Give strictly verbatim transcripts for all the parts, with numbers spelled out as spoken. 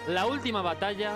la última batalla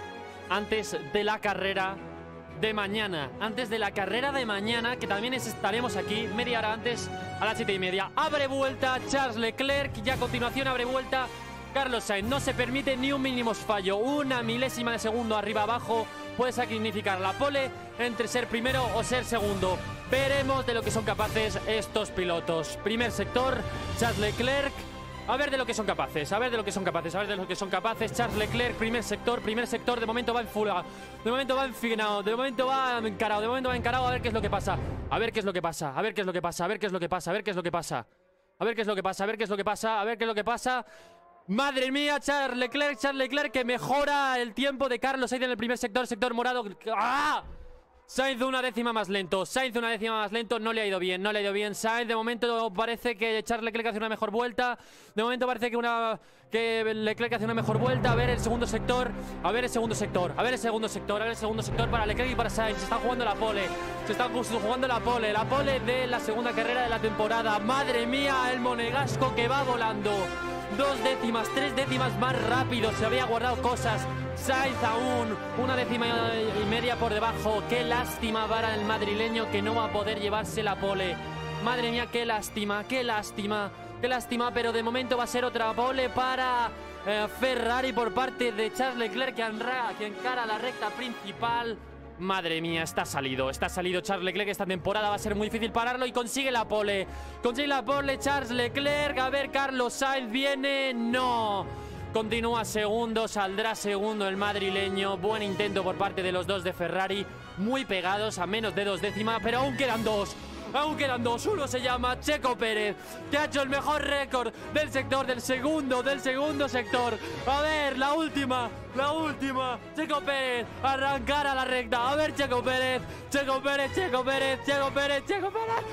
antes de la carrera de mañana. Antes de la carrera de mañana, que también estaremos aquí media hora antes, a las siete y media. Abre vuelta Charles Leclerc y a continuación abre vuelta Carlos Sainz. No se permite ni un mínimo fallo. Una milésima de segundo arriba abajo puede significar la pole entre ser primero o ser segundo. Veremos de lo que son capaces estos pilotos. Primer sector, Charles Leclerc. A ver de lo que son capaces, a ver de lo que son capaces, a ver de lo que son capaces. Charles Leclerc, primer sector, primer sector. De momento va en fuga, de momento va enfinado, de momento va encarado, de momento va encarado. A ver qué es lo que pasa, a ver qué es lo que pasa, a ver qué es lo que pasa, a ver qué es lo que pasa, a ver qué es lo que pasa, a ver qué es lo que pasa, a ver qué es lo que pasa, a ver qué es lo que pasa. Madre mía, Charles Leclerc, Charles Leclerc que mejora el tiempo de Carlos Sainz en el primer sector, sector morado. ¡Ah! Sainz una décima más lento, Sainz una décima más lento, no le ha ido bien, no le ha ido bien Sainz. De momento parece que Charles Leclerc hace una mejor vuelta. De momento parece que una que Leclerc hace una mejor vuelta. A ver el segundo sector, a ver el segundo sector, a ver el segundo sector, a ver el segundo sector para Leclerc y para Sainz. Se están jugando la pole, se están jugando la pole, la pole de la segunda carrera de la temporada. Madre mía, el monegasco que va volando. Dos décimas, tres décimas más rápido, se había guardado cosas. Sainz aún una décima y media por debajo. Qué lástima para el madrileño que no va a poder llevarse la pole. Madre mía, qué lástima, qué lástima, qué lástima. Pero de momento va a ser otra pole para eh, Ferrari por parte de Charles Leclerc, que, enra, que encara la recta principal. Madre mía, está salido, está salido Charles Leclerc. Esta temporada va a ser muy difícil pararlo y consigue la pole. Consigue la pole Charles Leclerc. A ver, Carlos Sainz viene. No. Continúa segundo, saldrá segundo el madrileño. Buen intento por parte de los dos de Ferrari. Muy pegados a menos de dos décimas, pero aún quedan dos. Aún quedan dos. Uno se llama Checo Pérez, que ha hecho el mejor récord del sector, del segundo, del segundo sector. A ver, la última, la última. Checo Pérez, arrancar a la recta. A ver, Checo Pérez, Checo Pérez, Checo Pérez, Checo Pérez, Checo Pérez.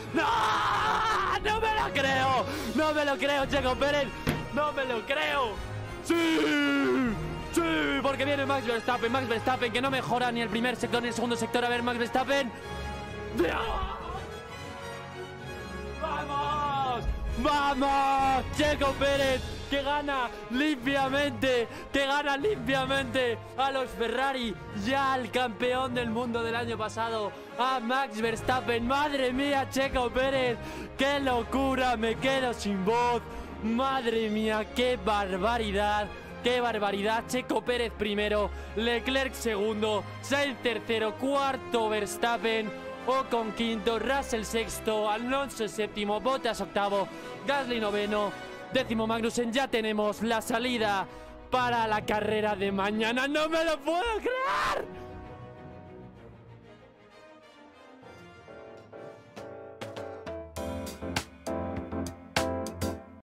¡No! ¡No me lo creo! ¡No me lo creo, Checo Pérez! ¡No me lo creo! ¡Sí! ¡Sí! Porque viene Max Verstappen, Max Verstappen que no mejora ni el primer sector ni el segundo sector. A ver, Max Verstappen. ¡Vamos! ¡Vamos! Checo Pérez que gana limpiamente, que gana limpiamente a los Ferrari, ya al campeón del mundo del año pasado, a Max Verstappen. Madre mía, Checo Pérez, qué locura, me quedo sin voz. Madre mía, qué barbaridad, qué barbaridad. Checo Pérez primero, Leclerc segundo, Sainz tercero, cuarto Verstappen, Ocon quinto, Russell sexto, Alonso séptimo, Bottas octavo, Gasly noveno, décimo Magnussen. Ya tenemos la salida para la carrera de mañana. ¡No me lo puedo creer!